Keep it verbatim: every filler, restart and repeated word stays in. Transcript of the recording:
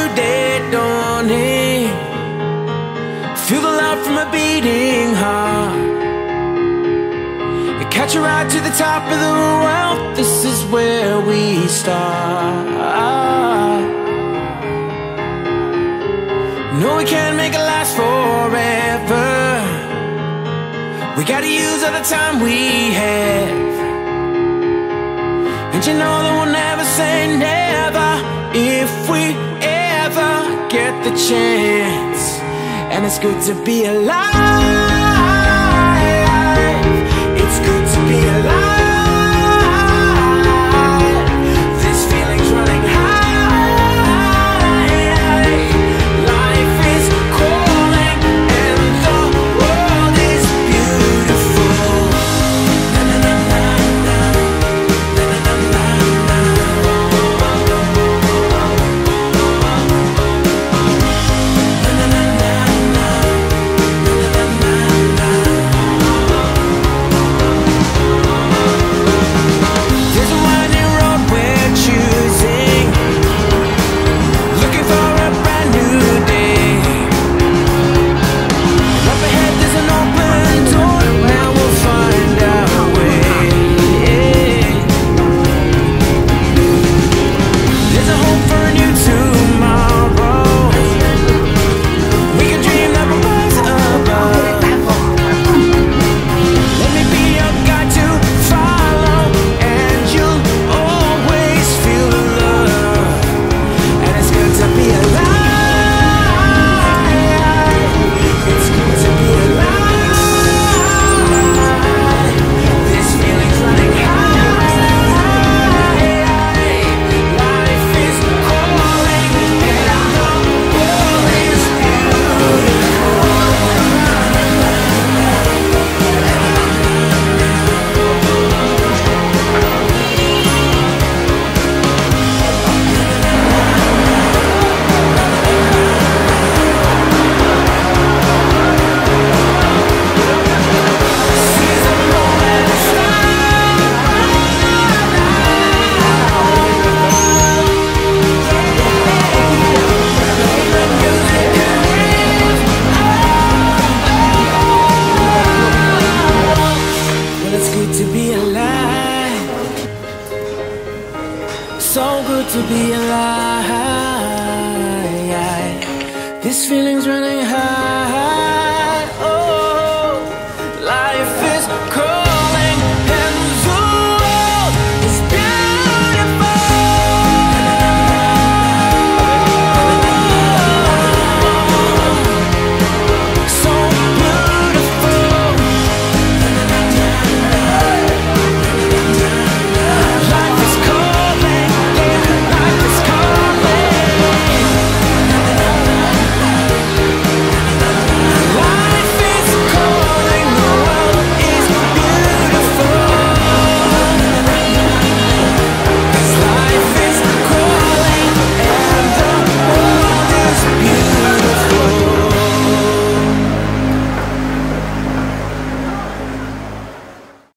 day dawning. Feel the love from a beating heart. You catch a ride to the top of the world. This is where we start. No, we can't make it last forever. We gotta use all the time we have. And you know that we'll never say never if we ever get the chance. And it's good to be alive. It's good to be alive. This feeling's running high. Life is calling and the world is beautiful. Na na na na na. Na na na na na. Na na na na na. Na na na na na. There's a winding road we're choosing, looking for a brand new day. Up ahead there's an open door, now we'll find our way. There's a hope for a new tomorrow. We can dream like a rise above. Let me be your guide to follow, and you'll always feel the love. And it's good to be alive. It's good to be alive. This feeling's running high. Life is calling and the world is Well, it's good to be alive. So good to be alive. This feeling's running